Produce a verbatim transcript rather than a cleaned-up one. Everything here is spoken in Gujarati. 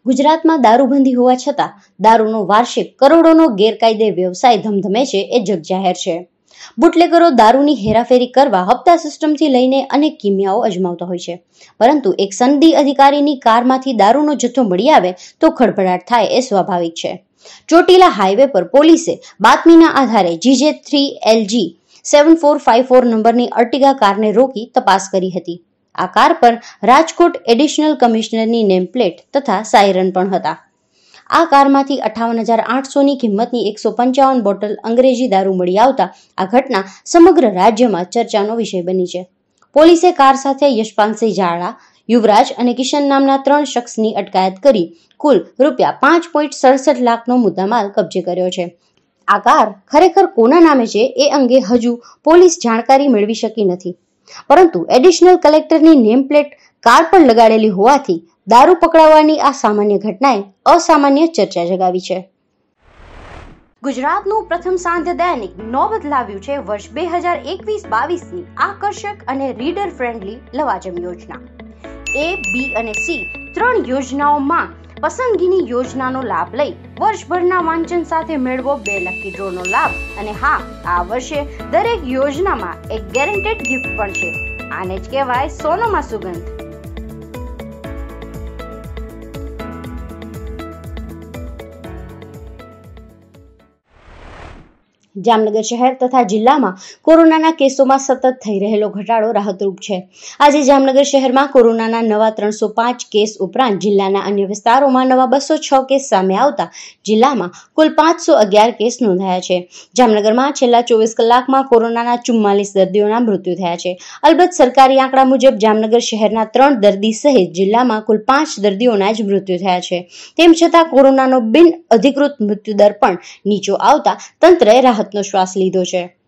ગુજરાતમાં દારૂબંધી હોવા છતાં દારૂનો વાર્ષિક કરોડોનો ગેરકાયદે વ્યવસાય ધમધમે છે એ જગજાહેર છે. બુટલેગરો દારૂની હેરાફેરી કરવા હપ્તા સિસ્ટમથી લઈને અનેક કિમિયાઓ અજમાવતા હોય છે, પરંતુ એક સનદી અધિકારીની કારમાંથી દારૂનો જથ્થો મળી આવે તો ખળભળાટ થાય એ સ્વાભાવિક છે. ચોટીલા હાઈવે પર પોલીસે બાતમીના આધારે GJ three LG seven four five four નંબરની અર્ટિગા કારને રોકી તપાસ કરી હતી. આ કાર પર રાજકોટ એડિશનલ કમિશનરની નેમ પ્લેટ તથા સાયરન પણ હતા. આ કારમાંથી અઠાવન હજાર આઠસોની કિંમતની એકસો પંચાવન બોટલ અંગ્રેજી દારૂ મળી આવતા આ ઘટના સમગ્ર રાજ્યમાં ચર્ચાનો વિષય બની છે. પોલીસે કાર સાથે યશપાલસિંહ ઝાલા, યુવરાજ અને કિશન નામના ત્રણ શખ્સની અટકાયત કરી કુલ રૂપિયા પાંચ પોઈન્ટ સડસઠ લાખનો મુદ્દામાલ કબજે કર્યો છે. આ કાર ખરેખર કોના નામે છે એ અંગે હજુ પોલીસ જાણકારી મેળવી શકી નથી, પરંતુ એડિશનલ કલેક્ટરની નેમ પ્લેટ કાર પર લગાડેલી હોવાથી દારૂ પકડાવવાની આ સામાન્ય ઘટનાએ અસામાન્ય ચર્ચા જગાવી છે. ગુજરાતનું પ્રથમ સાંધ્ય દૈનિક નોબત લાવ્યું છે વર્ષ બે હજાર એકવીસ બાવીસની આકર્ષક અને રીડર ફ્રેન્ડલી લવાજમ યોજના. એ, બી અને સી ત્રણ યોજનાઓમાં પસંદગીની યોજનાનો લાભ લઈ વર્ષભરના વાંચન સાથે મેળવો બે લકી ડ્રોનો લાભ. અને હા, આ વર્ષે દરેક યોજનામાં એક ગેરંટેડ ગિફ્ટ પણ છે. આને જ કહેવાય સોનામાં સુગંધ. જામનગર શહેર તથા જિલ્લામાં કોરોનાના કેસોમાં સતત થઈ રહેલો ઘટાડો રાહતરૂપ છે. આજે જામનગર શહેરમાં કોરોનાના નવા ત્રણસો પાંચ કેસ ઉપરાંત જિલ્લાના અન્ય વિસ્તારોમાં નવા બસો છ કેસ સામે આવતા જિલ્લામાં કુલ પાંચસો અગિયાર કેસ નોંધાયા છે. જામનગરમાં છેલ્લા ચોવીસ કલાકમાં કોરોનાના ચુમ્માલીસ દર્દીઓના મૃત્યુ થયા છે. અલબત્ત સરકારી આંકડા મુજબ જામનગર શહેરના ત્રણ દર્દી સહિત જિલ્લામાં કુલ પાંચ દર્દીઓના જ મૃત્યુ થયા છે. તેમ છતાં કોરોનાનો બિન અધિકૃત મૃત્યુદર પણ નીચો આવતા તંત્રએ રાહત નો શ્વાસ લીધો છે.